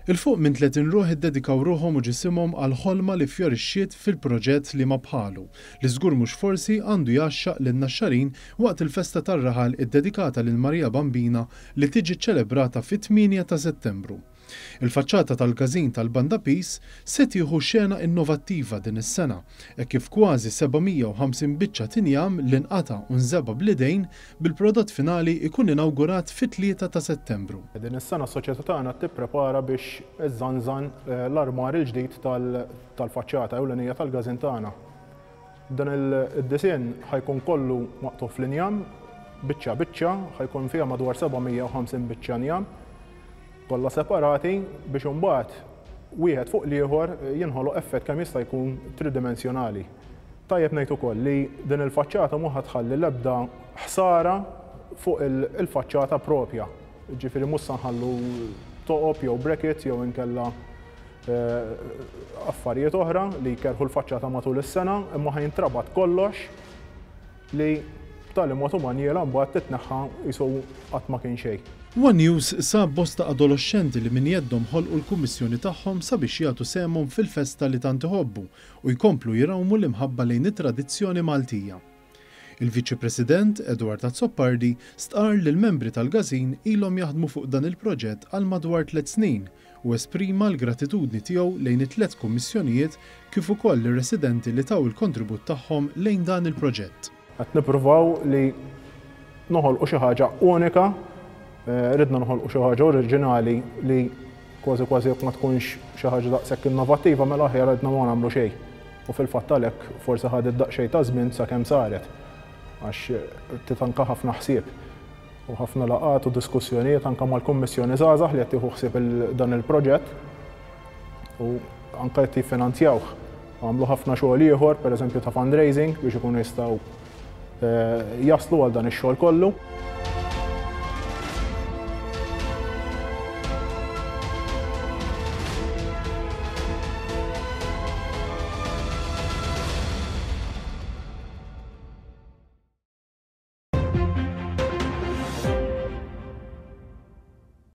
Il-fuq minn 30 ruħ iddedikaw ruħhom u ġisimhom għal ħolma li fjorixxiet fil-proġett li ma bħalu, li żgur mhux forsi għandu jaxxaq lin-Naxxarin waqt il-festa tar-raħal iddedikata lil Marija Bambina li tiġi ċċelebrata fit-8 ta' Settembru. Il-faċċata tal-każin tal-Banda Peace se tieħu xena innovattiva din is-sena, hekk kif kważi 750 biċċa tinjam li nqata' u nżeba bl-idejn bil-prodott finali ikun inawgurat fit-3 ta' Settembru. Din is-sena s-soċjetà tagħna tipprepara biex iżżanżan l-armar il-ġdid tal-faċċata ewlenija tal-każin tagħna. Dan id-disinn ħajkun kollu maqtuf fl-injam, biċċa biċċa, ħajkun fiha madwar 750 biċċa injam, kollha separati biex imbagħad wieħed fuq l-ieħor jinħoloq effett kemm jista' jkun tridimensjonali. Tajjeb ngħid ukoll li din il-faċċata mhux ħatħalli l-ebda ħsara fuq il-faċċata propja. Ġifieri mhux se nħallu toqob jew brackets jew inkella affarijiet oħra li jkerħu l-faċċata matul is-sena, imma ħajintrabat kollox li tal-imod u manjela mbagħad titneħħa jisu qatt ma kien xejn. One News sab bosta adolescenti li min jeddhom ħolqu l-kummissjoni tagħhom sabiex jagħtu semhom fil-festa li tant iħobbu u jkomplu jirawmu l-imħabba lejn it-tradizzjoni Maltija. Il-Viċi President Edward Azzoppardi stqarr li l-membri tal-Gazin ilhom jaħdmu fuq dan il-proġett għal madwar 3 snin u esprima l-gratitudni tiegħu lejn it-3 kummissjonijiet kif ukoll ir-residenti li taw il-kontribut tagħhom lejn dan il-proġett. Qed nippruvaw li noħolqu xi ħaġa unika, ridna noħolqu xi ħaġa oriġinali li kważi jekk ma tkunx xi ħaġa daqshekk innovattiva mela aħjar ridna ma nagħmlu xejn. U fil-fatt għalhekk forsi ħadet daqsxejn ta' żmien sakemm saret għax titanka ħafna ħsieb u ħafna laqgħat u diskussjonijiet anke mal-Kummissjoni żgħażagħ li qed tieħu ħsieb dan il-proġett u anke qed jiffinanzjawh. Għamlu ħafna xogħol ieħor, pereżempju ta' fundraising biex ikunu jistgħu jaslu għal dan ix-xogħol kollu.